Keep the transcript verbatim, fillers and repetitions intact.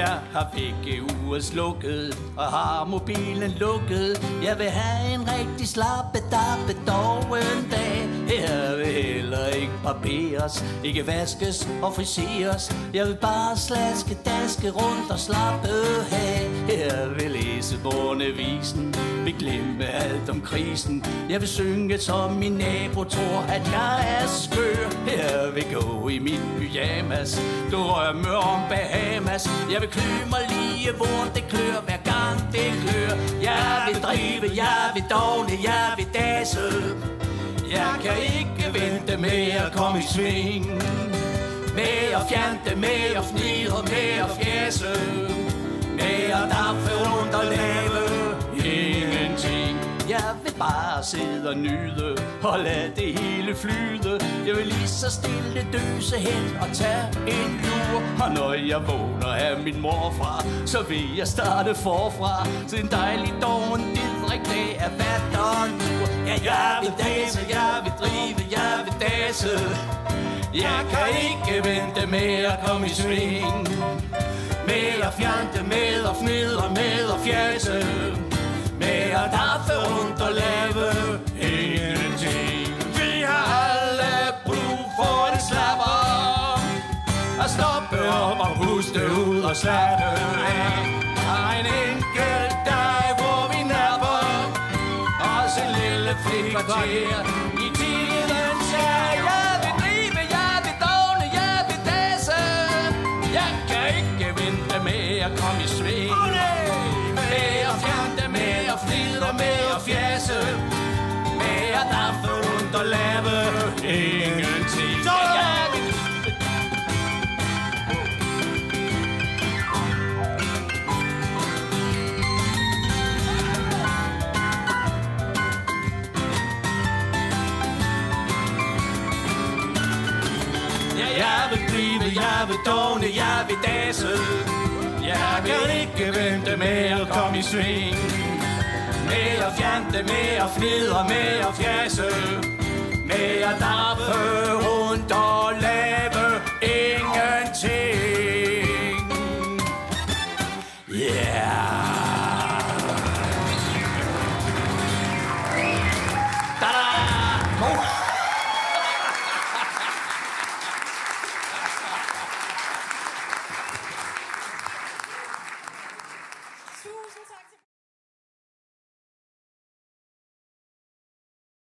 Jeg har vækkeuret slukket og har mobilen lukket. Jeg vil have en rigtig slappe dappe doven dag. Her vil heller ikke barberes, ikke vaskes og friseres. Jeg vil bare slaske, daske rundt og slappe af. Her vil læse Bornevisen, vil glemme alt om krisen. Jeg vil synge som min nabo tror, at jeg er skør. Her vil gå i min pyjamas, drømme om Bahamas. Jeg vil klø mig lige, hvor det klør, hver gang det klør. Jeg vil drive, jeg vil dogne, jeg vil dasse. Jeg kan ikke vente med at komme i sving, med at fjante, med at fnire, med at fjæse, med at daffe rundt og lave ingenting. Jeg vil bare sidde og nyde og lade det hele flyde. Jeg vil lige så stille døse hen og tage en lur. Og når jeg vågner af min morfar, så vil jeg starte forfra. Så en dejlig doven didrik dag er vatteren tur. Ja, jeg vil danse, jeg vil drive, jeg vil danse. Jeg kan ikke vente med at komme i sving, med at fjante, med at fnidre, med at fjase, med at daffe rundt og lave ingenting. Vi har alle brug for en slapper, at stoppe op og puste ud og slappe af. Har en enkelt dag, hvor vi napper os en lille frikvarter i tidens her. Jeg vil drive, jeg vil dogne, jeg vil danse. Jeg kan ikke vente med at komme i sving, med at fjante, med at flidre, med at fjase, med at daffe rundt og lave ingenting. Så jeg vil Jeg vil drive, jeg vil dogne, jeg vil danse. Jeg kan ikke vente med at komme i sving, med at fjante, med at fnidre, med at fjase, med at daffe rundt og lave ingenting. Yeah. Tusind tak.